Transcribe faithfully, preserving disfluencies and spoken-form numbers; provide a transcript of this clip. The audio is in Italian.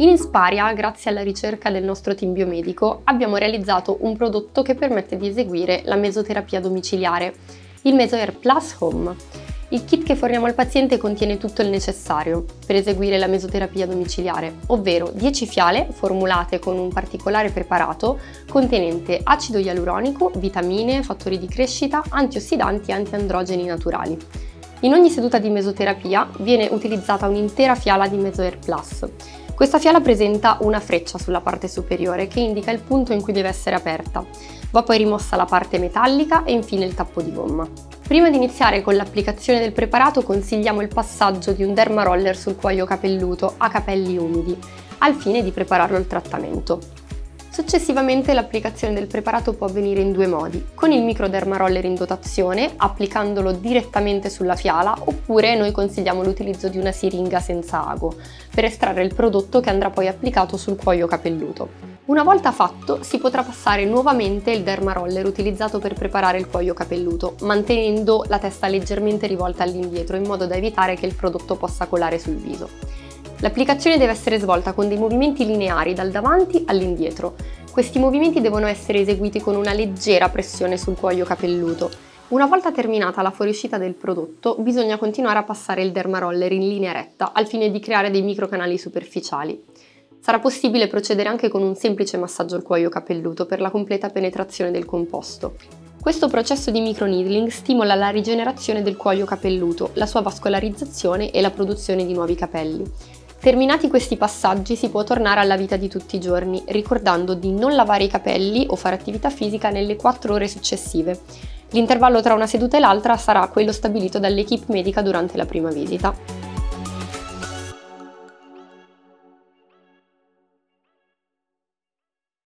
In Insparia, grazie alla ricerca del nostro team biomedico, abbiamo realizzato un prodotto che permette di eseguire la mesoterapia domiciliare, il MesoAir Plus Home. Il kit che forniamo al paziente contiene tutto il necessario per eseguire la mesoterapia domiciliare, ovvero dieci fiale formulate con un particolare preparato contenente acido ialuronico, vitamine, fattori di crescita, antiossidanti e antiandrogeni naturali. In ogni seduta di mesoterapia viene utilizzata un'intera fiala di MesoAir Plus. Questa fiala presenta una freccia sulla parte superiore che indica il punto in cui deve essere aperta. Va poi rimossa la parte metallica e infine il tappo di gomma. Prima di iniziare con l'applicazione del preparato consigliamo il passaggio di un derma roller sul cuoio capelluto a capelli umidi, al fine di prepararlo al trattamento. Successivamente l'applicazione del preparato può avvenire in due modi, con il microderma roller in dotazione, applicandolo direttamente sulla fiala, oppure noi consigliamo l'utilizzo di una siringa senza ago, per estrarre il prodotto che andrà poi applicato sul cuoio capelluto. Una volta fatto, si potrà passare nuovamente il derma roller utilizzato per preparare il cuoio capelluto, mantenendo la testa leggermente rivolta all'indietro in modo da evitare che il prodotto possa colare sul viso. L'applicazione deve essere svolta con dei movimenti lineari dal davanti all'indietro. Questi movimenti devono essere eseguiti con una leggera pressione sul cuoio capelluto. Una volta terminata la fuoriuscita del prodotto, bisogna continuare a passare il derma roller in linea retta al fine di creare dei microcanali superficiali. Sarà possibile procedere anche con un semplice massaggio al cuoio capelluto per la completa penetrazione del composto. Questo processo di microneedling stimola la rigenerazione del cuoio capelluto, la sua vascolarizzazione e la produzione di nuovi capelli. Terminati questi passaggi si può tornare alla vita di tutti i giorni, ricordando di non lavare i capelli o fare attività fisica nelle quattro ore successive. L'intervallo tra una seduta e l'altra sarà quello stabilito dall'equipe medica durante la prima visita.